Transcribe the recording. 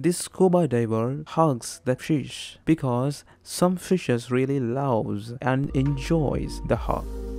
This scuba diver hugs the fish because some fishes really loves and enjoys the hug.